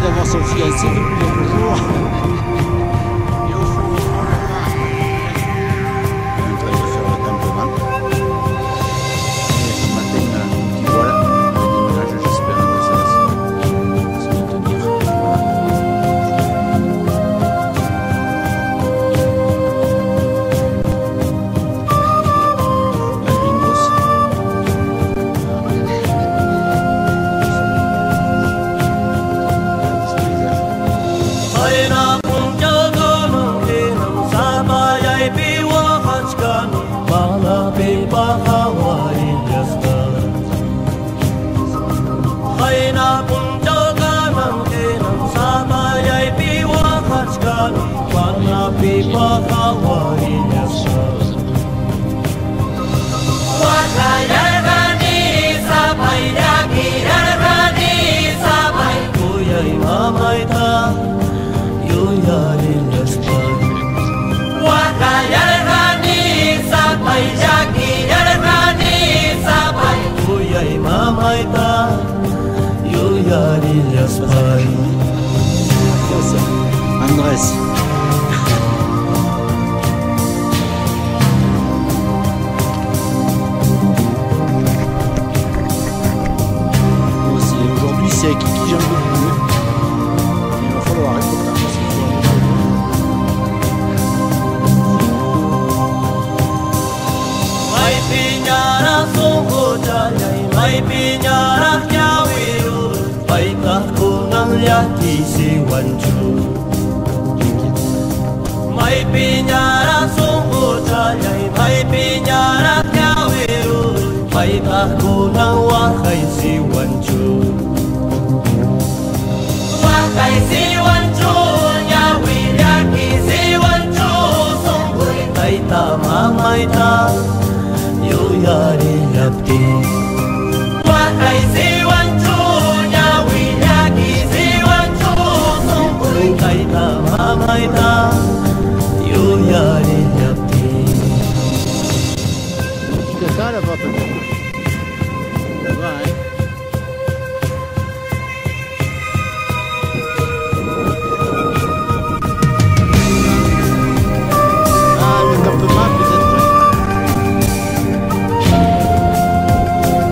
d'avoir son fiancé depuis quelques jours. Et au fond, on est en train de faire le campement. Et ce matin, il y a un petit voile, le déminage, j'espère que ça va se maintenir. La Gringos. Andrés. Aujourd'hui c'est Kiki, j'en peux plus. Il va falloir répondre parce qu'il faut Mai pinyara sungguh jayai, mai pinyara kawiru, mai aku nang wakai si wancu. Wakai si wancu, nyawi yaki si wancu, sungguh mai ta mamai ta, yu yari yapti. Wakai si wancu, nyawi yaki si wancu, sungguh mai ta mamai ta. Cara, papai. Vai. Ah, le campement peut-être.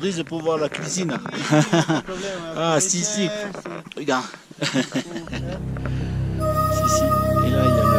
surprise pour voir la cuisine. Ah, si. Regarde. Si. Et là, il y a le